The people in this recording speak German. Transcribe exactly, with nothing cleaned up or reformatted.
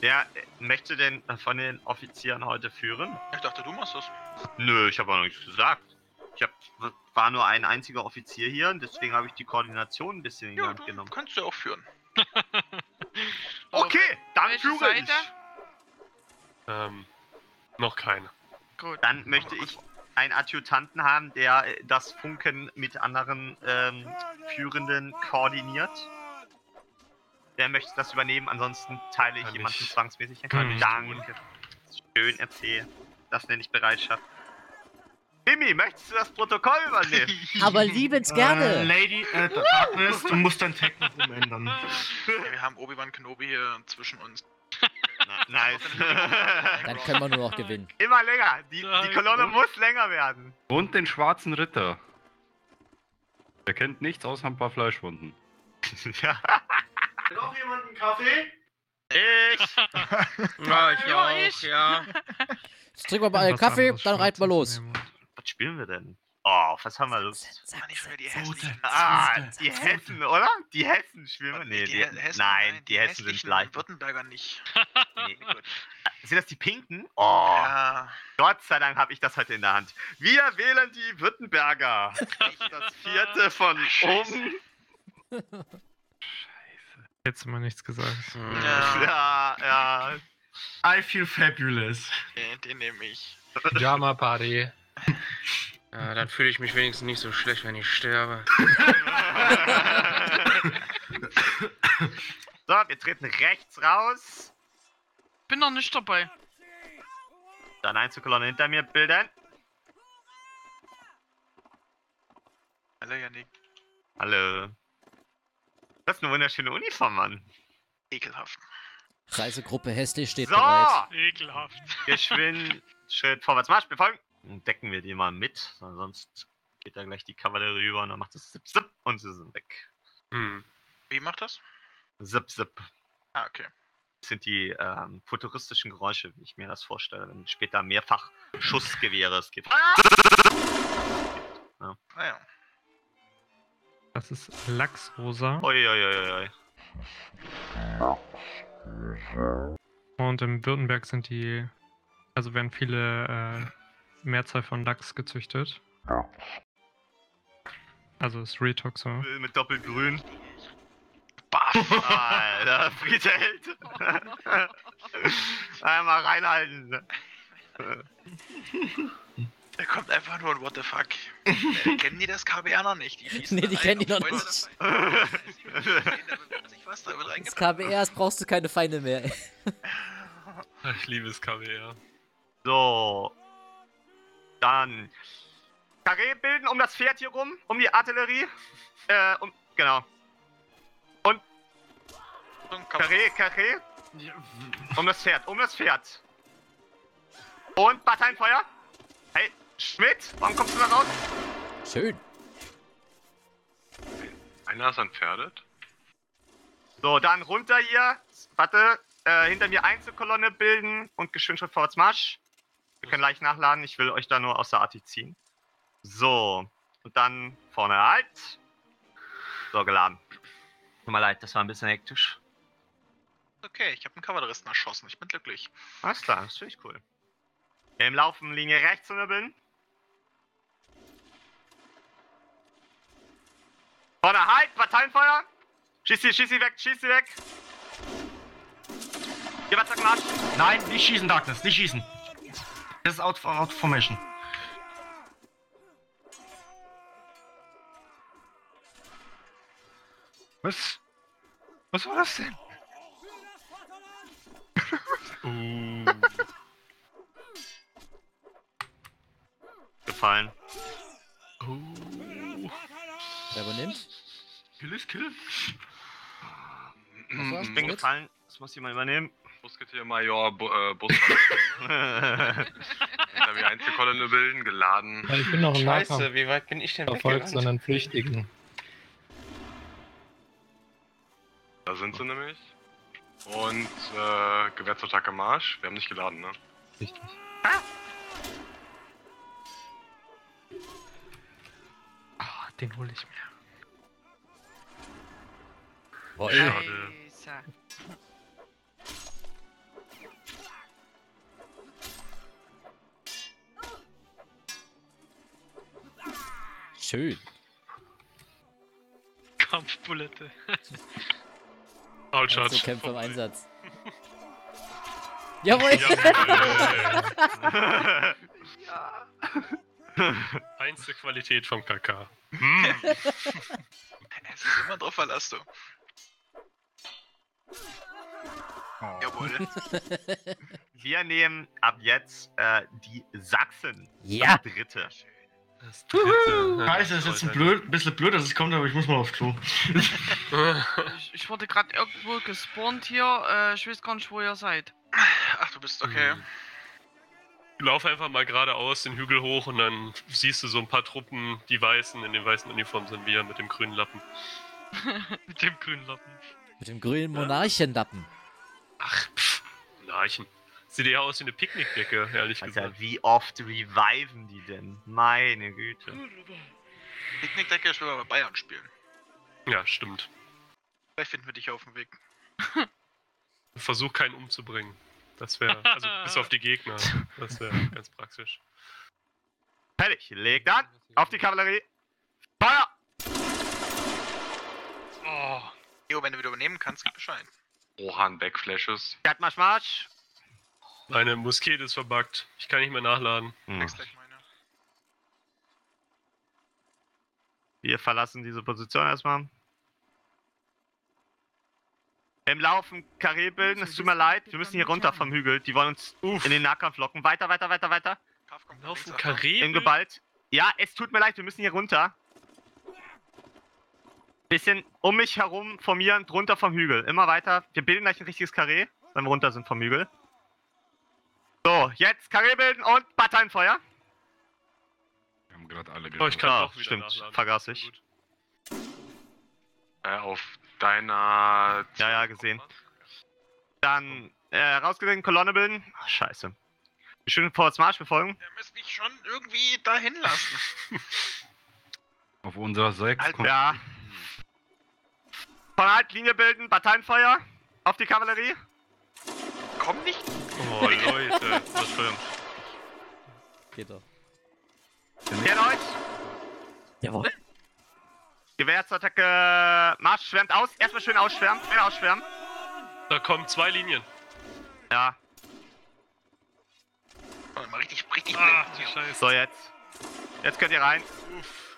Wer äh, möchte denn von den Offizieren heute führen? Ich dachte, du machst das. Nö, ich habe auch noch nichts gesagt. Ich hab, war nur ein einziger Offizier hier und deswegen habe ich die Koordination ein bisschen in die Ja, Hand du genommen. kannst ja auch führen. Okay, dann Welche führe Seite? ich. Ähm, noch keine. Gut. Dann möchte ich einen Adjutanten haben, der äh, das Funken mit anderen ähm, Führenden koordiniert. Der möchte das übernehmen, ansonsten teile ich Kann jemanden ich- zwangsmäßig. kann ich Danke. Schön erzählen. Das nenne ich Bereitschaft. Timmy, möchtest du das Protokoll übernehmen? Aber liebens Äh, gerne. Lady, äh, Darkness, du musst dein Tech noch umändern. Ja, wir haben Obi-Wan Kenobi hier zwischen uns. Na, nice. Dann können wir nur noch gewinnen. Immer länger. Die, die Kolonne muss länger werden. Und den schwarzen Ritter. Der kennt nichts außer ein paar Fleischwunden. Ja. Noch jemand einen Kaffee? Ich. Ja, ich Ja, auch, ich. ja. Jetzt trinken wir mal einen Kaffee, dann reiten wir los. Was spielen wir denn? Oh, was haben wir Lust? War nicht schon wieder die hässlichen. Ah, die Hessen, oder? Die Hessen spielen wir? Nee, die, Hessen, nein, die Hessen sind hässlichen leicht. Württemberger nicht. Nee, gut. Sind das die Pinken? Oh, Ja, Gott sei Dank habe ich das heute in der Hand. Wir wählen die Württemberger. Das ist das vierte von oben. Jetzt mal nichts gesagt. ja, Ja, ja. I feel fabulous. den, den nehme ich. Pyjama Party. Ja, dann fühle ich mich wenigstens nicht so schlecht, wenn ich sterbe. So, wir treten rechts raus. Bin noch nicht dabei. Dann Einzelkolonne hinter mir bilden. Hallo, Janik. Hallo. Das ist eine wunderschöne Uniform, Mann. Ekelhaft. Reisegruppe hässlich steht So, bereit. Ekelhaft. geschwind, Schritt vorwärts, Marsch, befolgen. Dann decken wir die mal mit, sonst geht da gleich die Kavallerie rüber und dann macht es zip, zip und sie sind weg. Hm. Wie macht das? Zip, zip. Ah, okay. Das sind die ähm, futuristischen Geräusche, wie ich mir das vorstelle, wenn später mehrfach Schussgewehre es gibt. Ah ja. Das ist Lachsrosa. Uiuiuiui. Und im Württemberg sind die, also werden viele äh, Mehrzahl von Lachs gezüchtet. Also ist Retox so. Mit doppelgrün. Baff. Alter, Friedheld. Einmal reinhalten. Da kommt einfach nur ein What the fuck. Äh, kennen die das K B R noch nicht? Die schießen Nee, dann die ein kennen die auf noch Freunde, nicht. das- Da bewegt sich was, da wird Das reingebracht. K B R, das brauchst du keine Feinde mehr. Ich liebe das K W R. So. Dann. Karree bilden um das Pferd hier rum, um die Artillerie. Äh, um, genau. So ein Kampf- Karree, Karree. Um das Pferd, um das Pferd. Und Parteienfeuer. Hey, Schmidt, warum kommst du da raus? Schön. Einer ist entpferdet. So, dann runter hier. Warte, äh, hinter mir Einzelkolonne bilden und geschwind Schritt vorwärts Marsch. Wir können leicht nachladen, ich will euch da nur aus der Arti ziehen. So, und dann vorne halt. So, geladen. Tut mir leid, das war ein bisschen hektisch. Okay, ich habe einen Kavalleristen erschossen. Ich bin glücklich. Alles klar, das finde ich cool. Im Laufen Linie rechts umbilden. Vorne halt, Parteienfeuer. Schieß sie, schieß sie weg, schieß sie weg. Hier was Marsch. Nein, nicht schießen, Darkness, nicht schießen. Das ist out, out of formation. Was? Was war das denn? Uh. Gefallen. Uh. Wer übernimmt? Kill ist Kill. Was war's? Ich bin Gut. gefallen, das muss jemand übernehmen. Musketiermajor, Bu äh, Bus. Hinter mir Einzelkolonne bilden, geladen. Ja, ich bin noch im Nahkampf Scheiße, wie weit bin ich denn verfolgt, weggerannt? sondern Flüchtigen. Da sind sie nämlich. Und äh, Gewehr zur Attacke Marsch. Wir haben nicht geladen, ne? Richtig. Ah, den hole ich mir. Boah, ey. Schade. Scheiße. Schön. Kampfbulette. Einzelkämpfer im Einsatz. Jawohl! Einste Qualität vom K K. Es ist immer drauf Verlass, du. Jawohl. Wir nehmen ab jetzt äh, die Sachsen. Ja. Das dritte. Das dritte. Scheiße, das ist jetzt ein, blöd, ein bisschen blöd, dass es kommt, aber ich muss mal aufs Klo. Ich, ich wurde gerade irgendwo gespawnt hier. Äh, ich weiß gar nicht, wo ihr seid. Ach, du bist okay. Lauf einfach mal geradeaus den Hügel hoch und dann siehst du so ein paar Truppen, die Weißen, in den weißen Uniformen sind wir mit dem grünen Lappen. Mit dem grünen Lappen. Mit dem grünen Monarchenlappen. Ach, pff, Narchen. Sieht eher aus wie eine Picknickdecke, ehrlich Alter, gesagt. wie oft reviven die denn? Meine Güte. Picknickdecke, ich will mal bei Bayern spielen. Ja, stimmt. Vielleicht finden wir dich auf dem Weg. Versuch keinen umzubringen. Das wäre, also bis auf die Gegner. Das wäre ganz praktisch. Fertig, legt an. Auf die Kavallerie. Feuer! Oh, Jo, wenn du wieder übernehmen kannst, gib Bescheid. Rohan Backflashes. Gat, Marsch, Marsch. meine Muskete ist verbuggt. Ich kann nicht mehr nachladen. Hm. Kriegst gleich meine. Wir verlassen diese Position erstmal. Im Laufen Karree bilden, es tut mir leid, wir müssen hier runter vom Hügel. Die wollen uns in den Nahkampf locken. Weiter, weiter, weiter, weiter. Kauf kommt Laufen links, Karree. Im Geballt. Ja, es tut mir leid, wir müssen hier runter. Bisschen um mich herum formieren, drunter vom Hügel. Immer weiter. Wir bilden gleich ein richtiges Karree, wenn wir runter sind vom Hügel. So, jetzt Karree bilden und Parteienfeuer. Wir haben gerade alle Oh, ich getroffen. kann Ah, doch wieder stimmt, nachladen. vergaß ich. Gut. Äh, auf deiner... Ja, ja, gesehen. Dann äh, rausgesehen, Kolonne bilden. Ach, scheiße. Schön Vorwärts Marsch befolgen. Ihr müsst mich schon irgendwie dahin lassen. Auf unserer sechs Alter. kommt Ja. Von halt Linie bilden, Parteienfeuer. Auf die Kavallerie. Komm nicht. Oh, Leute. Das stimmt. Geht doch. Gern euch. Jawohl. Gewehrsattacke. Marsch schwärmt aus. Erstmal schön ausschwärmen. Schön ausschwärmen. Da kommen zwei Linien. Ja. Oh, mal richtig, richtig Ah, blenden hier. scheiße. So, jetzt. Jetzt könnt ihr rein. Uff.